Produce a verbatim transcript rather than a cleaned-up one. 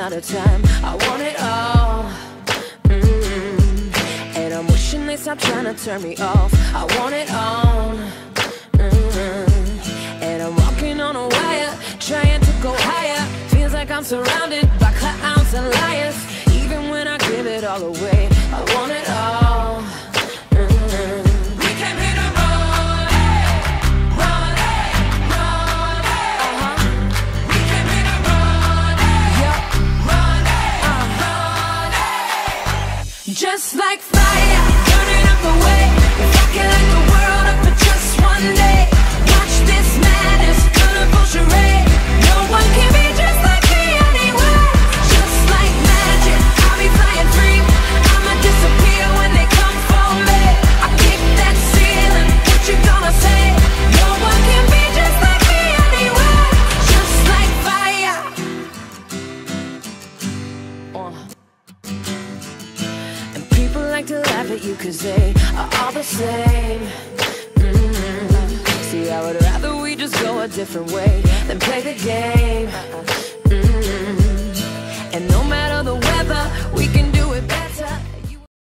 out of time. I want it all. Mm-hmm. And I'm wishing they stop trying to turn me off. I want it all. Mm-hmm. And I'm walking on a wire, trying to go higher. Feels like I'm surrounded by clowns and liars. Even when I give it all away, I want it all. Mm-hmm. We came here to run, run, run. Uh-huh. We came here to run, yep. Run, uh-huh. Run. Just like fire, burning up the way. If I can light the world up for just one day, watch this madness, colorful charade. No one can be just like me anywhere. Just like magic, I'll be flying free. I'ma disappear when they come for me. I kick that ceiling, what you gonna say? No one can be just like me anywhere. Just like fire. uh. And people like to laugh at you cause they are all the same. Mm-hmm. See, I would rather we just go a different way than play the game. Mm-hmm. And no matter